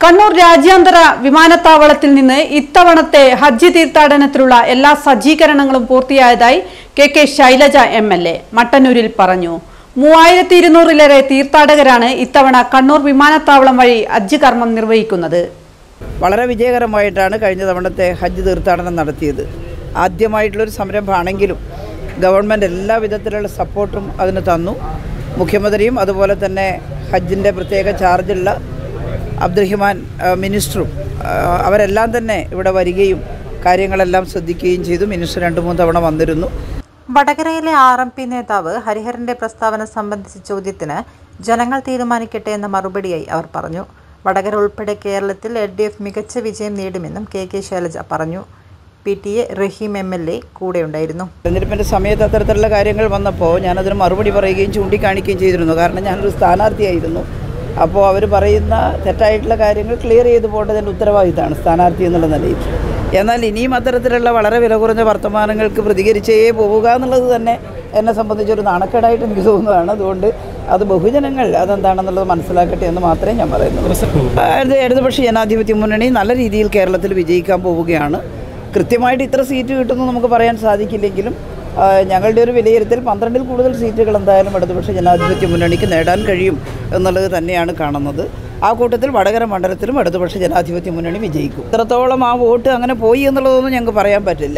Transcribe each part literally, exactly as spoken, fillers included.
കണ്ണൂർ രാജ്യാന്തര വിമാനത്താവളത്തിൽ നിന്ന് ഇത്തവണത്തെ ഹജ്ജ് തീർത്ഥാടനത്തിലുള്ള എല്ലാ സജ്ജീകരണങ്ങളും പൂർത്തിയായതായി K K Shailaja M L A മട്ടന്നൂരിൽ പറഞ്ഞു. മൂവായിരത്തി ഇരുന്നൂറിലേറെ തീർത്ഥാടകരാണ് ഇത്തവണ കണ്ണൂർ വിമാനത്താവളം വഴി ഹജ്ജ് കർമ്മം നിർവഹിക്കുന്നത്. വളരെ വിജയകരമായിട്ടാണ് കഴിഞ്ഞ തവണത്തെ ഹജ്ജ് തീർത്ഥാടനം നടത്തിയത്. ആദ്യമായിട്ടുള്ളൊരു സംരംഭമാണെങ്കിലും ഗവൺമെൻറ് എല്ലാ വിധത്തിലുള്ള സപ്പോർട്ടും അതിന് തന്നു. മുഖ്യമന്ത്രിയും അതുപോലെ തന്നെ ഹജ്ജിൻ്റെ പ്രത്യേക ചാർജുള്ള അബ്ദുറഹിമാൻ മിനിസ്റ്ററും അവരെല്ലാം തന്നെ ഇവിടെ വരികയും കാര്യങ്ങളെല്ലാം ശ്രദ്ധിക്കുകയും ചെയ്തു. മിനിസ്റ്റർ രണ്ടു മൂന്ന് തവണ വന്നിരുന്നു. വടകരയിലെ ആർ എം പി നേതാവ് ഹരിഹരന്റെ പ്രസ്താവന സംബന്ധിച്ച ചോദ്യത്തിന് ജനങ്ങൾ തീരുമാനിക്കട്ടെ എന്ന മറുപടിയായി അവർ പറഞ്ഞു. വടകര ഉൾപ്പെടെ കേരളത്തിൽ എൽ ഡി എഫ് മികച്ച വിജയം നേടുമെന്നും കെ കെ ശൈലജ പറഞ്ഞു. P T A Rahim M L A കൂടെയുണ്ടായിരുന്നു. തെരഞ്ഞെടുപ്പിൻ്റെ സമയത്ത് അത്തരത്തിലുള്ള കാര്യങ്ങൾ വന്നപ്പോൾ ഞാനതിന് മറുപടി പറയുകയും ചൂണ്ടിക്കാണിക്കുകയും ചെയ്തിരുന്നു. കാരണം ഞാനൊരു സ്ഥാനാർത്ഥിയായിരുന്നു. അപ്പോൾ അവർ പറയുന്ന തെറ്റായിട്ടുള്ള കാര്യങ്ങൾ ക്ലിയർ ചെയ്ത് പോകേണ്ടതിൻ്റെ ഉത്തരവാദിത്തമാണ് സ്ഥാനാർത്ഥി എന്നുള്ള നിലയിൽ. എന്നാൽ ഇനിയും അത്തരത്തിലുള്ള വളരെ വില കുറഞ്ഞ വർത്തമാനങ്ങൾക്ക് പ്രതികരിച്ചേ പോവുക എന്നുള്ളത് തന്നെ എന്നെ സംബന്ധിച്ചൊരു നാണക്കേടായിട്ട് എനിക്ക് തോന്നുന്നതാണ്. അതുകൊണ്ട് അത് ബഹുജനങ്ങൾ അതെന്താണെന്നുള്ളത് മനസ്സിലാക്കട്ടെ എന്ന് മാത്രമേ ഞാൻ പറയുന്നുള്ളൂ. ഇടതുപക്ഷ ജനാധിപത്യ മുന്നണി നല്ല രീതിയിൽ കേരളത്തിൽ വിജയിക്കാൻ പോവുകയാണ്. കൃത്യമായിട്ട് ഇത്ര സീറ്റ് കിട്ടുമെന്ന് നമുക്ക് പറയാൻ സാധിക്കില്ലെങ്കിലും ഞങ്ങളുടെ ഒരു വിലയിരുത്തൽ പന്ത്രണ്ടിൽ കൂടുതൽ സീറ്റുകൾ എന്തായാലും ഇടതുപക്ഷ ജനാധിപത്യ മുന്നണിക്ക് നേടാൻ കഴിയും എന്നുള്ളത് തന്നെയാണ് കാണുന്നത്. ആ കൂട്ടത്തിൽ വടകര മണ്ഡലത്തിലും ഇടതുപക്ഷ ജനാധിപത്യ മുന്നണി വിജയിക്കും. ഇത്രത്തോളം ആ വോട്ട് അങ്ങനെ പോയി എന്നുള്ളതൊന്നും ഞങ്ങൾക്ക് പറയാൻ പറ്റില്ല.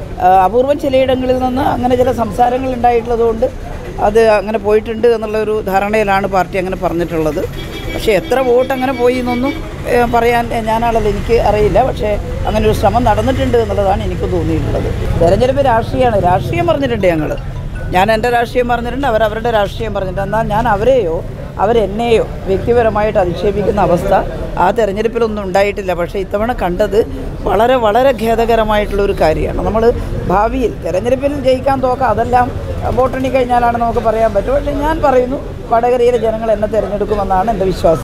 അപൂർവം ചിലയിടങ്ങളിൽ നിന്ന് അങ്ങനെ ചില സംസാരങ്ങൾ ഉണ്ടായിട്ടുള്ളതുകൊണ്ട് അത് അങ്ങനെ പോയിട്ടുണ്ട് എന്നുള്ളൊരു ധാരണയിലാണ് പാർട്ടി അങ്ങനെ പറഞ്ഞിട്ടുള്ളത്. പക്ഷേ എത്ര വോട്ട് അങ്ങനെ പോയി എന്നൊന്നും പറയാൻ ഞാനാളത് എനിക്ക് അറിയില്ല. പക്ഷേ അങ്ങനെ ഒരു ശ്രമം നടന്നിട്ടുണ്ട് എന്നുള്ളതാണ് എനിക്ക് തോന്നിയിട്ടുള്ളത്. തെരഞ്ഞെടുപ്പ് രാഷ്ട്രീയമാണ്. രാഷ്ട്രീയം പറഞ്ഞിട്ടുണ്ട് ഞങ്ങൾ. ഞാൻ എൻ്റെ രാഷ്ട്രീയം പറഞ്ഞിട്ടുണ്ട്, അവരവരുടെ രാഷ്ട്രീയം പറഞ്ഞിട്ടുണ്ട്. എന്നാൽ ഞാൻ അവരെയോ അവരെന്നെയോ വ്യക്തിപരമായിട്ട് അധിക്ഷേപിക്കുന്ന അവസ്ഥ ആ തെരഞ്ഞെടുപ്പിലൊന്നും ഉണ്ടായിട്ടില്ല. പക്ഷേ ഇത്തവണ കണ്ടത് വളരെ വളരെ ഖേദകരമായിട്ടുള്ളൊരു കാര്യമാണ്. നമ്മൾ ഭാവിയിൽ തെരഞ്ഞെടുപ്പിൽ ജയിക്കാൻ തോക്കാം, അതെല്ലാം വോട്ടെണ്ണി കഴിഞ്ഞാലാണ് നമുക്ക് പറയാൻ പറ്റും. പക്ഷേ ഞാൻ പറയുന്നു വടകരയിലെ ജനങ്ങൾ എന്നെ തിരഞ്ഞെടുക്കുമെന്നാണ് എൻ്റെ വിശ്വാസം.